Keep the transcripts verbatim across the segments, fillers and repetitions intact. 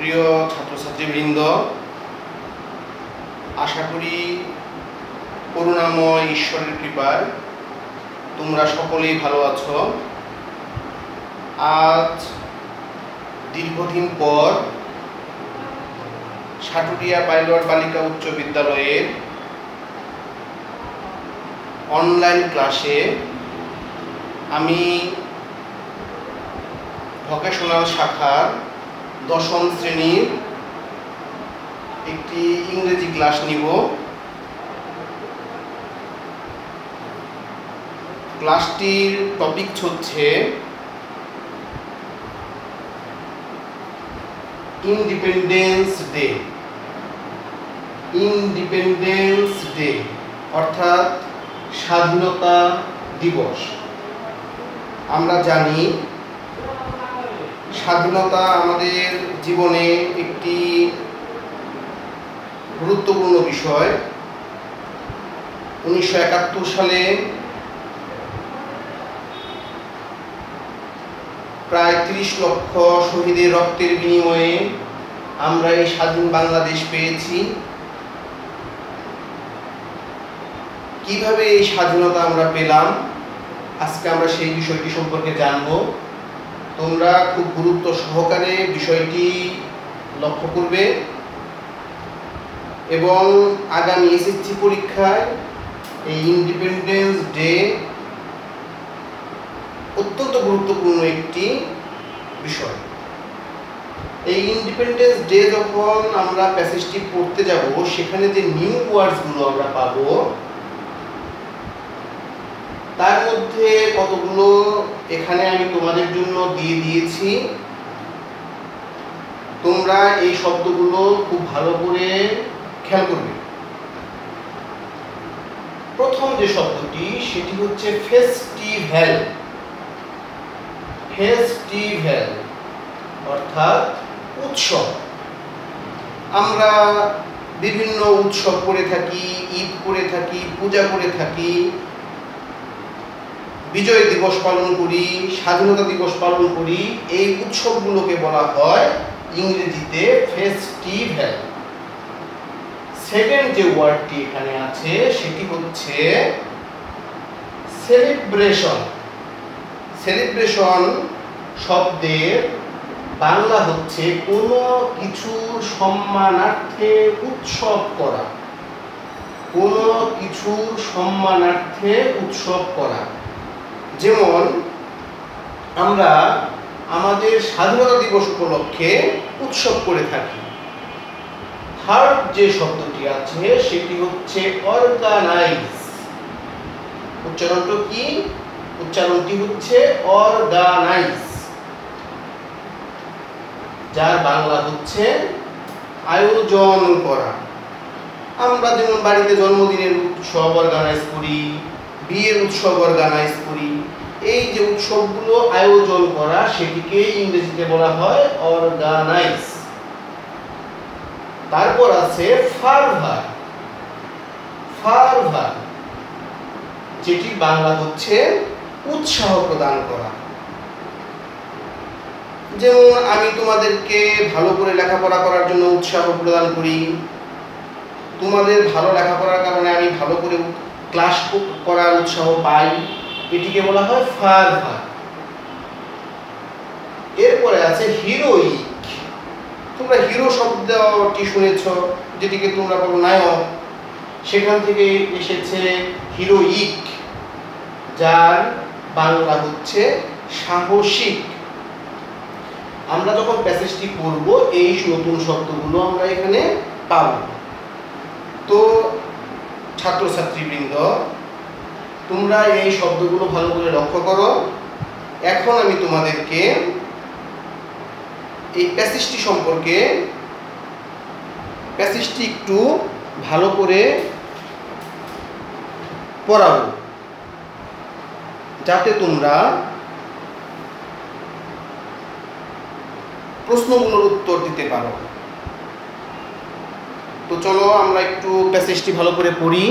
সুপ্রিয় ছাত্রছাত্রীবৃন্দ, আশা করি করুণাময় ঈশ্বরের কৃপায় তোমরা সকলেই ভালো আছো। আজ দীর্ঘদিন পর সাটুরিয়া পাইলট বালিকা উচ্চ বিদ্যালয়ের অনলাইন ক্লাসে আমি ভোকেশনাল শাখার দশম শ্রেণীর একটি ইংরেজি ক্লাস নিব। ক্লাসটির টপিক হচ্ছে ইন্ডিপেন্ডেন্স ডে। ইন্ডিপেন্ডেন্স ডে অর্থাৎ স্বাধীনতা দিবস। আমরা জানি স্বাধীনতা আমাদের জীবনে একটি গুরুত্বপূর্ণ বিষয়। উনিশশো একাত্তর সালে প্রায় ত্রিশ লক্ষ শহীদের রক্তের বিনিময়ে আমরা এই স্বাধীন বাংলাদেশ পেয়েছি। কিভাবে এই স্বাধীনতা আমরা পেলাম, আজকে আমরা সেই বিষয়টি সম্পর্কে জানব। তোমরা খুব গুরুত্ব সহকারে বিষয়টি লক্ষ্য করবে এবং আগামী এসএসসি পরীক্ষায় এই ইন্ডিপেন্ডেন্স ডে অত্যন্ত গুরুত্বপূর্ণ একটি বিষয়। এই ইন্ডিপেন্ডেন্স ডে যখন আমরা প্যাসেজটি পড়তে যাব, সেখানে যে নিউ ওয়ার্ডসগুলো আমরা পাবো তার মধ্যে কতগুলো এখানে আমি তোমাদের জন্য দিয়ে দিয়েছি। তোমরা এই শব্দগুলো খুব ভালো করে খেয়াল করবে। প্রথম যে শব্দটি সেটি হচ্ছে ফেস্টিভ্যাল। ফেস্টিভ্যাল অর্থাৎ উৎসব। আমরা বিভিন্ন উৎসব করে থাকি, ঈদ করে থাকি, পূজা করে থাকি, বিজয় দিবস পালন করি, স্বাধীনতা দিবস পালন করি। এই উৎসবগুলোকে বলা হয় ইংরেজিতে ফেস্টিভ্যাল। সেকেন্ড যে ওয়ার্ডটি এখানে আছে সেটি হচ্ছে সেলিব্রেশন। সেলিব্রেশন শব্দের বাংলা হচ্ছে কোনো কিছুর সম্মানার্থে উৎসব করা। কোনো কিছুর সম্মানার্থে উৎসব করা। যেমন আমরা আমাদের স্বাধীনতা দিবস উপলক্ষে উৎসব করে থাকি। থার্ড যে শব্দটি আছে সেটি হচ্ছে অর্গানাইজ। উচ্চারণটা কি? উচ্চারণটি হচ্ছে অর্গানাইজ, যার বাংলা হচ্ছে আয়োজন করা। আমরা যেমন বাড়িতে জন্মদিনের উৎসব অর্গানাইজ করি, বিয়ের উৎসব অর্গানাইজ করি। এই যে উৎসবগুলো আয়োজন করা, সেটিকে ইংরেজিতে বলা হয় অর্গানাইজ। তারপর আছে ফারভার। ফারভার যেটি বাংলা হচ্ছে উৎসাহ প্রদান করা। যেমন আমি তোমাদেরকে ভালো করে লেখাপড়া করার জন্য উৎসাহ প্রদান করি। তোমাদের ভালো লেখাপড়ার কারণে আমি ভালো করে ক্লাস করার উৎসাহ পাই। এটিকে বলা হয় ফারভার। এরপরে আছে হিরোইক। তোমরা হিরো শব্দটি শুনেছ, যেটিকে তোমরা বলো নায়ক। সেখান থেকে এসেছে হিরোইক, যার বাংলা হচ্ছে সাহসিক। আমরা যখন প্যাসেজটি পড়ব এই নতুন শব্দগুলো আমরা এখানে পাব। তো ছাত্রছাত্রীবৃন্দ, তোমরা এই শব্দগুলো ভালো করে লক্ষ্য করো। এখন আমি তোমাদেরকে এই প্যাসেজটি সম্পর্কে প্যাসেজটি একটু ভালো করে পড়াবো, যাতে তোমরা প্রশ্নগুলোর উত্তর দিতে পারো। তো চলো আমরা একটু প্যাসেজটি ভালো করে পড়ি।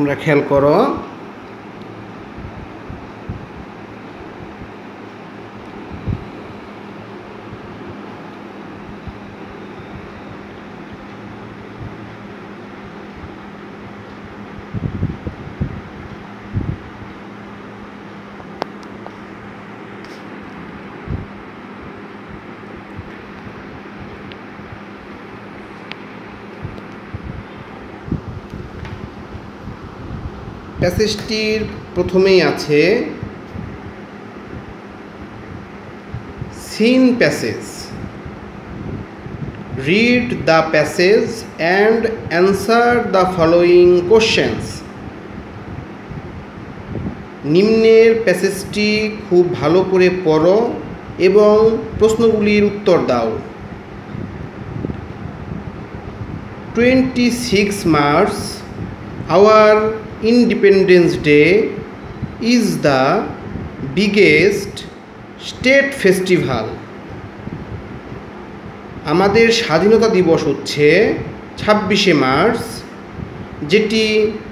তোমরা খেয়াল করো। প্যাসেজটির প্রথমেই আছে seen passage. Read the passage and answer the following questions. নিম্নের প্যাসেজটি খুব ভালো করে পড়ো এবং প্রশ্নগুলির উত্তর দাও। Twenty six March our Independence Day is the biggest state festival. আমাদের স্বাধীনতা দিবস হচ্ছে ছাব্বিশে মার্চ, যেটি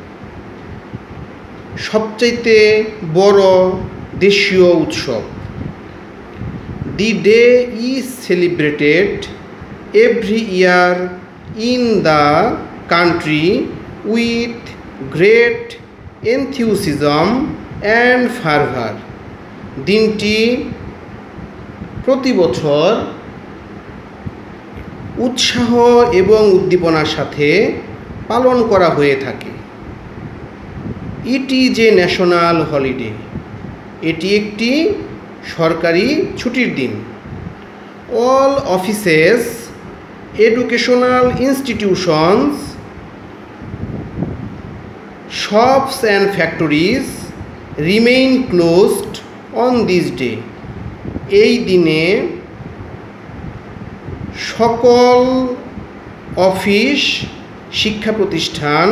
সবচাইতে বড় দেশীয় উৎসব। The day is celebrated every year in the country with great enthusiasm and fervor. দিনটি প্রতি বছর উৎসাহ এবং উদ্দীপনার সাথে পালন করা হয়ে থাকে। It is a national holiday. এটি একটি সরকারি ছুটির দিন। All offices, educational institutions, shops and factories remain closed on this day. এই দিনে সকল অফিস, শিক্ষা প্রতিষ্ঠান,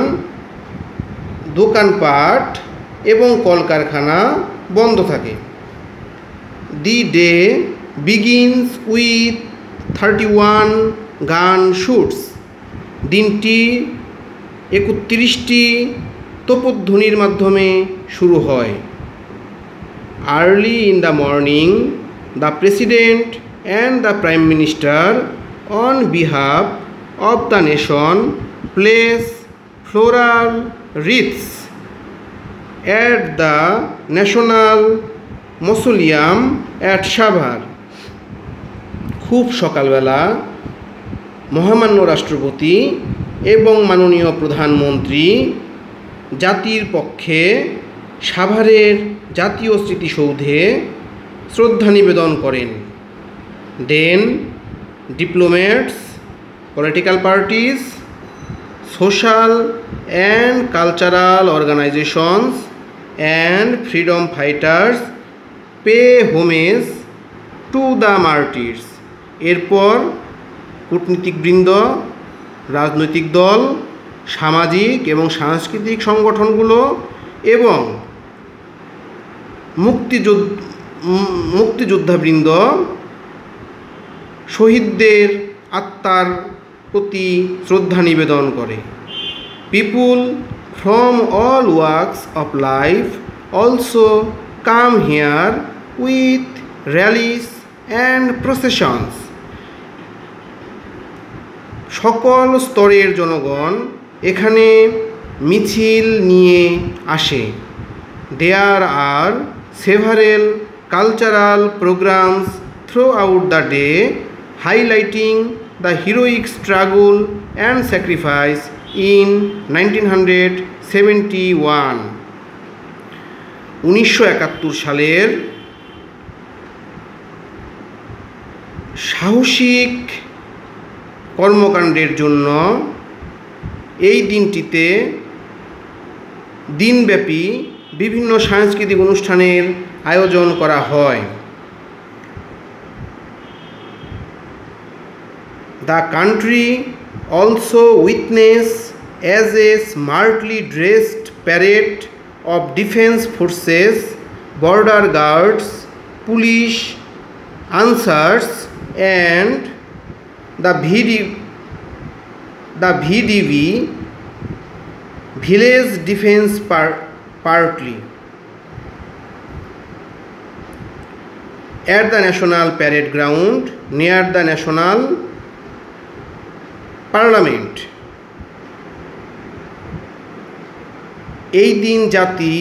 দোকানপাট এবং কলকারখানা বন্ধ থাকে। The day begins with thirty one gun shoots. দিনটি একত্রিশটি তোপধ্বনির মাধ্যমে শুরু হয়। Early in the morning the president and the prime minister on behalf of the nation place floral wreaths at the national mausoleum at Savar. খুব সকালবেলা মহামান্য রাষ্ট্রপতি এবং মাননীয় প্রধানমন্ত্রী জাতির পক্ষে সাভারের জাতীয় স্মৃতিসৌধে শ্রদ্ধা নিবেদন করেন। Then diplomats, political parties, social and cultural organisations and freedom fighters pay homage to the martyrs. এরপর কূটনীতিকবৃন্দ, রাজনৈতিক দল, সামাজিক এবং সাংস্কৃতিক সংগঠনগুলো এবং মুক্তিযোদ্ধ মুক্তিযোদ্ধাবৃন্দ শহীদদের আত্মার প্রতি শ্রদ্ধা নিবেদন করে। People from all works of life also come here with rallies and processions. সকল স্তরের জনগণ এখানে মিছিল নিয়ে আসে। There are several cultural programmes throughout the day highlighting the heroic struggle and sacrifice in nineteen hundred seventy one. উনিশশো একাত্তর সালের সাহসিক কর্মকাণ্ডের জন্য এই দিনটিতে দিনব্যাপী বিভিন্ন সাংস্কৃতিক অনুষ্ঠানের আয়োজন করা হয়। The country also witness as a smartly dressed parade of defence forces, border guards, police, Ansars and the V D V, the V D V village defense par- partly at the National Parade Ground near the National Parliament. এই দিন জাতি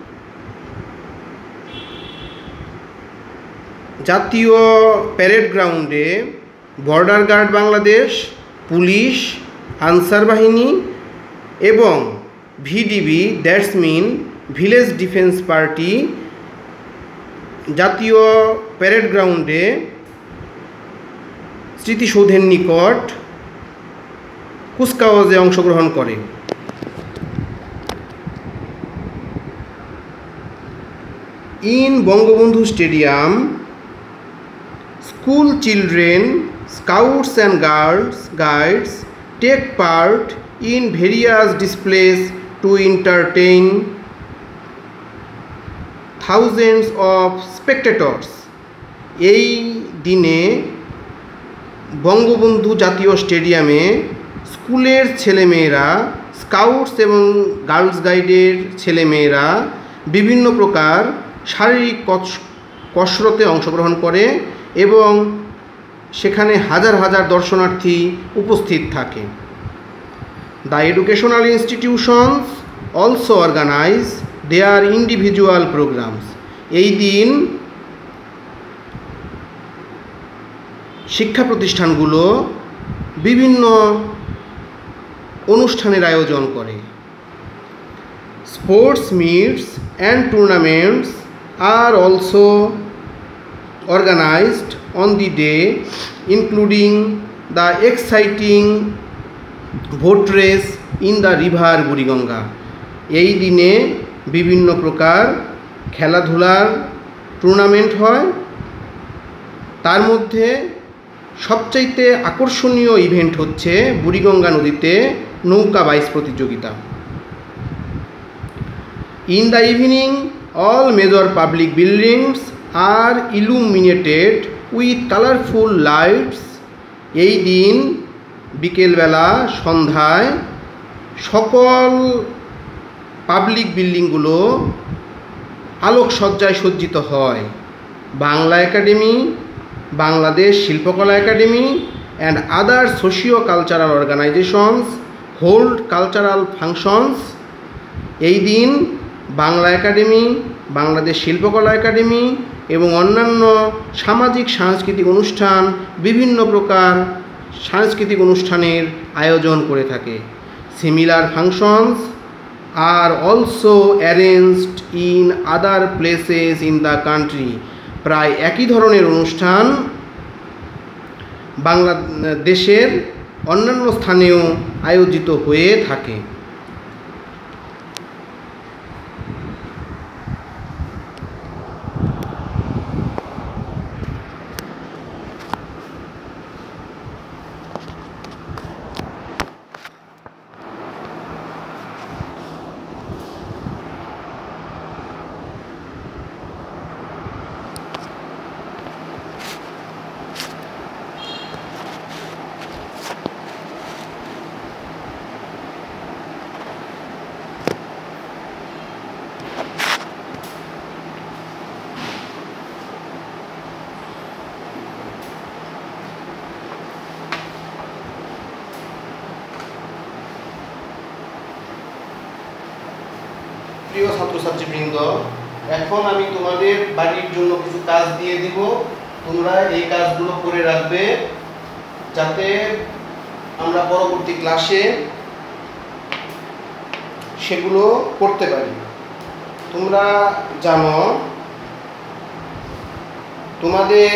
জাতীয় parade গ্রাউন্ডে border guard Bangladesh, police, Ansar বাহিনী এবং VDB, that's mean village defence party, জাতীয় parade গ্রাউন্ডে স্মৃতিসৌধের নিকট কুচকাওয়াজে অংশগ্রহণ করে। In Bangabandhu Stadium, school children, scouts and girls, guides take part in various displays to entertain thousands of spectators. এই দিনে বঙ্গবন্ধু জাতীয় স্টেডিয়ামে স্কুলের ছেলেমেয়েরা, স্কাউটস এবং গার্লস গাইডের ছেলেমেয়েরা বিভিন্ন প্রকার শারীরিক কসরতে অংশগ্রহণ করে এবং সেখানে হাজার হাজার দর্শনার্থী উপস্থিত থাকে। The educational institutions also organise their individual programmes. এই দিন শিক্ষা প্রতিষ্ঠানগুলো বিভিন্ন অনুষ্ঠানের আয়োজন করে। Sports meets and tournaments are also organized on the day, including the exciting boat race in the river Buriganga. এই দিনে বিভিন্ন প্রকার খেলাধুলার টুর্নামেন্ট হয়, তার মধ্যে সবচাইতে আকর্ষণীয় ইভেন্ট হচ্ছে বুড়িগঙ্গা নদীতে নৌকা বাইচ প্রতিযোগিতা। In the evening, all major public buildings are illuminated with colorful lights. এই দিন বিকেলবেলা সন্ধ্যায় সকল পাবলিক বিল্ডিংগুলো আলোকসজ্জায় সজ্জিত হয়। Bangla academy, Bangladesh Shilpakala academy and other socio-cultural organizations hold cultural functions. এই দিন বাংলা একাডেমি, বাংলাদেশ শিল্পকলা একাডেমি এবং অন্যান্য সামাজিক সাংস্কৃতিক অনুষ্ঠান বিভিন্ন প্রকার সাংস্কৃতিক অনুষ্ঠানের আয়োজন করে থাকে। Similar functions are also arranged in other places in the country. প্রায় একই ধরনের অনুষ্ঠান বাংলাদেশের অন্যান্য স্থানেও আয়োজিত হয়ে থাকে। প্রিয় ছাত্রছাত্রীবৃন্দ, এখন আমি তোমাদের বাড়ির জন্য কিছু কাজ দিয়ে দিব। তোমরা এই কাজগুলো করে রাখবে যাতে আমরা পরবর্তী ক্লাসে সেগুলো করতে পারি। তোমরা জানো, তোমাদের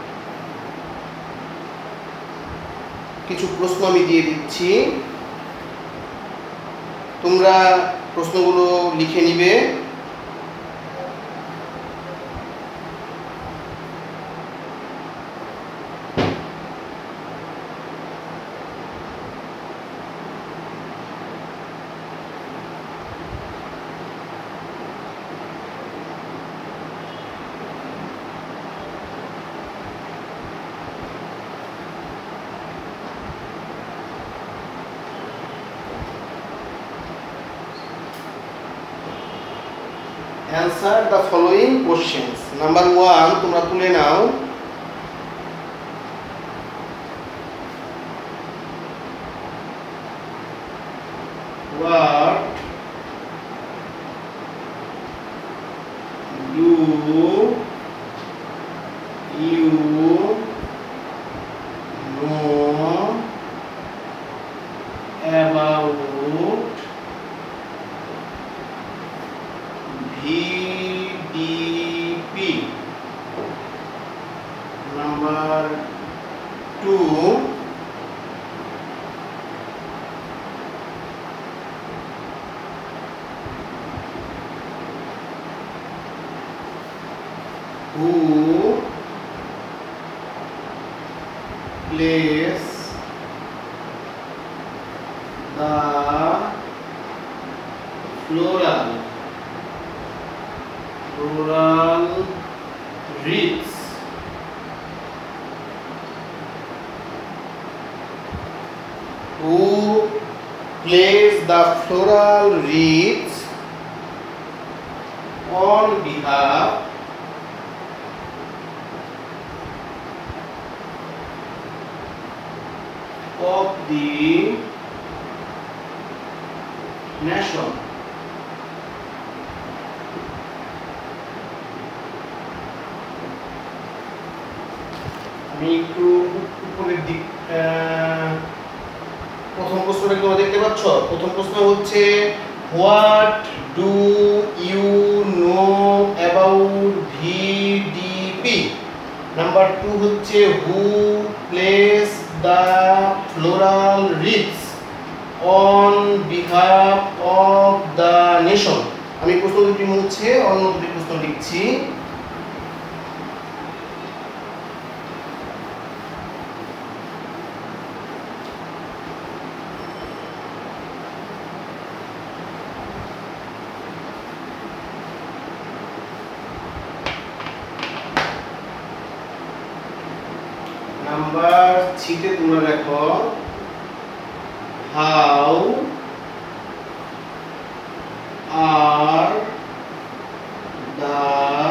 কিছু প্রশ্ন আমি দিয়ে দিচ্ছি, তোমরা প্রশ্নগুলো লিখে নিবে। Answer the following questions. Number one তোমরা তুলে নাও। What do you know about V D P? Number two, who plays the floral floral wreaths? Who plays the floral wreaths on behalf of the nation? আমি একটু উপরের দিক প্রথম প্রশ্নটা কি তোমরা দেখতে পাচ্ছ? প্রথম প্রশ্ন হচ্ছে what do you know about VDP. Number two হচ্ছে who place the floral wreaths on behalf of the nation. আমি প্রশ্ন দুটি মুছে অন্য দুটি প্রশ্ন লিখছি। নাম্বার থ্রিতে তোমরা দেখো how are the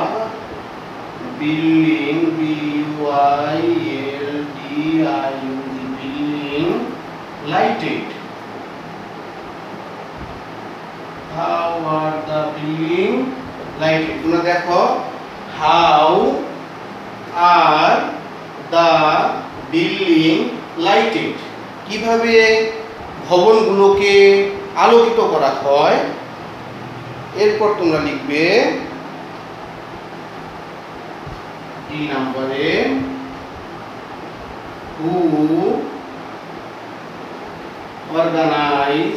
building B U I L D I U G building lighted. How are the building lighted. তোমরা দেখো how are the building lighted, কিভাবে ভবনগুলোকে আলোকিত করা হয়। এরপর তোমরা লিখবে ডি নম্বরে who organise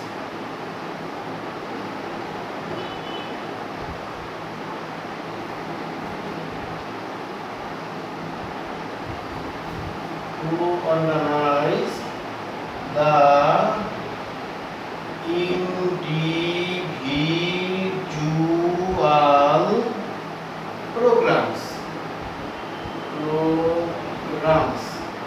who organize the individual programs programs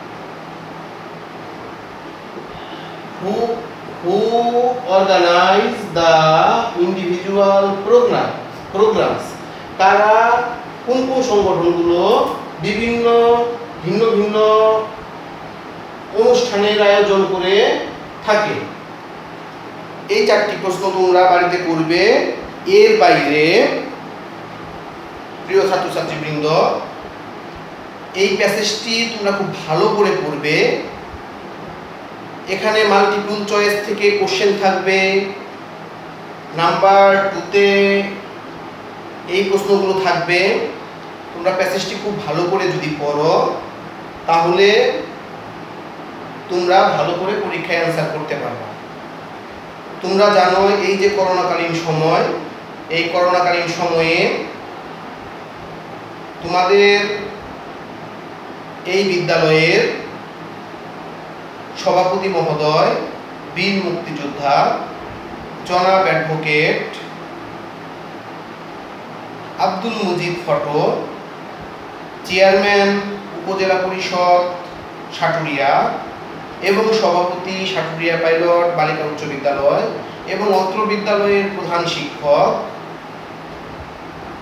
who who organize the individual program programs তারা কোন কোন সংগঠনগুলো বিভিন্ন ভিন্ন ভিন্ন অনুষ্ঠানের আয়োজন করে থাকে। এই চারটি প্রশ্ন তোমরা বাড়িতে করবে। এর বাইরে প্রিয় ছাত্রছাত্রীবৃন্দ, এই প্যাসেজটি তোমরা খুব ভালো করে পড়বে। এখানে মাল্টিপল চয়েস থেকে কোশ্চেন থাকবে। নাম্বার টুতে এই প্রশ্নগুলো থাকবে। তোমরা প্যাসেজটি খুব ভালো করে যদি পড়ো তাহলে তোমরা ভালো করে পরীক্ষায় অ্যান্সার করতে পারবে। তোমরা জানো এই যে করোনাকালীন সময়, এই করোনাকালীন সময়ে তোমাদের এই বিদ্যালয়ের সভাপতি মহোদয়, বীর মুক্তিযোদ্ধা জনাব অ্যাডভোকেট আব্দুল মুজিদ ফটো, চেয়ারম্যান উপজেলা পরিষদ সাটুরিয়া এবং সভাপতি সাটুরিয়া পাইলট বালিকা উচ্চ বিদ্যালয় এবং অত্র বিদ্যালয়ের প্রধান শিক্ষক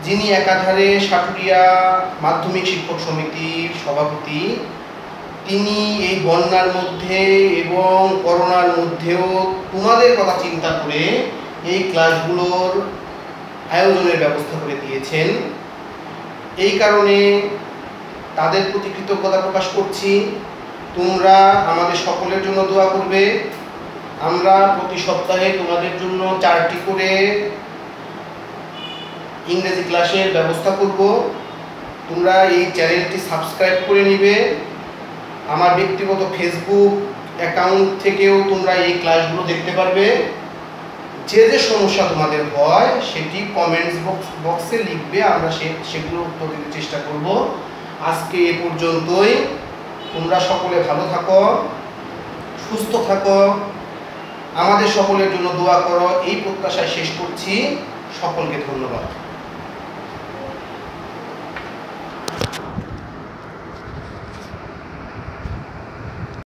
যিনি একাধারে সাটুরিয়া মাধ্যমিক শিক্ষক সমিতির সভাপতি, তিনি এই বন্যার মধ্যে এবং করোনার মধ্যেও তোমাদের কথা চিন্তা করে এই ক্লাসগুলোর আয়োজনের ব্যবস্থা করে দিয়েছেন। এই কারণে তাদের প্রতি কৃতজ্ঞতা প্রকাশ করছি। তোমরা আমাদের সকলের জন্য দোয়া করবে। আমরা প্রতি সপ্তাহে তোমাদের জন্য চারটি করে ইংরেজি ক্লাসের ব্যবস্থা করব। তোমরা এই চ্যানেলটি সাবস্ক্রাইব করে নিবে। আমার ব্যক্তিগত ফেসবুক অ্যাকাউন্ট থেকেও তোমরা এই ক্লাসগুলো দেখতে পারবে। যে যে সমস্যা তোমাদের হয় সেটি কমেন্টস বক্স বক্সে লিখবে, আমরা সে সেগুলো উত্তর দিতে চেষ্টা করব। আজকে এ পর্যন্তই। তোমরা সকলে ভালো থাকো, সুস্থ থাকো, আমাদের সকলের জন্য দোয়া করো, এই প্রত্যাশায় শেষ করছি। সকলকে ধন্যবাদ।